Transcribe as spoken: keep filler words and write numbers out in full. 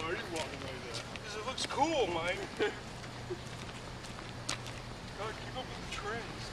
Why are you walking like that? Because it looks cool, Mike. God, keep up with the trends.